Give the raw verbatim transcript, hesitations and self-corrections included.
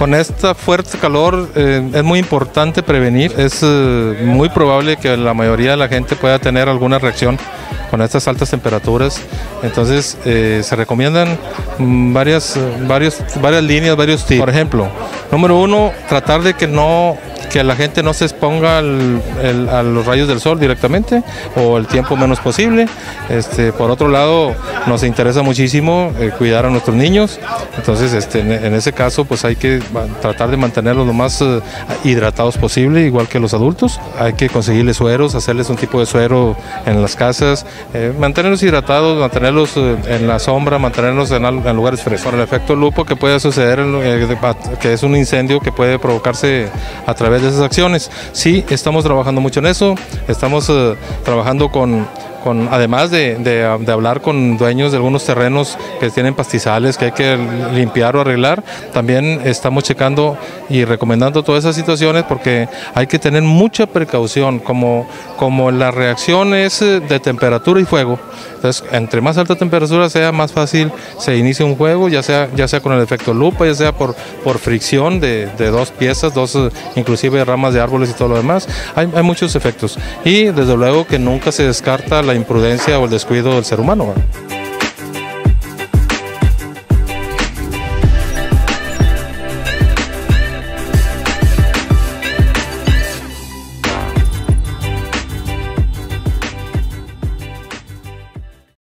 Con esta fuerte calor eh, es muy importante prevenir. Es eh, muy probable que la mayoría de la gente pueda tener alguna reacción con estas altas temperaturas. Entonces eh, se recomiendan varias, varios, varias líneas, varios tips. Por ejemplo, número uno, tratar de que no que la gente no se exponga al, el, a los rayos del sol directamente o el tiempo menos posible. Este, por otro lado, nos interesa muchísimo eh, cuidar a nuestros niños. Entonces, este, en, en ese caso, pues hay que tratar de mantenerlos lo más eh, hidratados posible, igual que los adultos. Hay que conseguirles sueros, hacerles un tipo de suero en las casas, eh, mantenerlos hidratados, mantenerlos eh, en la sombra, mantenerlos en, en lugares frescos. Por el efecto lupo que puede suceder, eh, que es un incendio que puede provocarse a través de esas acciones. Sí, estamos trabajando mucho en eso, estamos uh, trabajando con, con además de, de, de hablar con dueños de algunos terrenos que tienen pastizales que hay que limpiar o arreglar, también estamos checando y recomendando todas esas situaciones porque hay que tener mucha precaución, como, como la reacción es de temperatura y fuego. Entonces, entre más alta temperatura sea, más fácil se inicia un juego, ya sea, ya sea con el efecto lupa, ya sea por, por fricción de, de dos piezas, dos inclusive ramas de árboles y todo lo demás. Hay, hay muchos efectos y desde luego que nunca se descarta la imprudencia o el descuido del ser humano.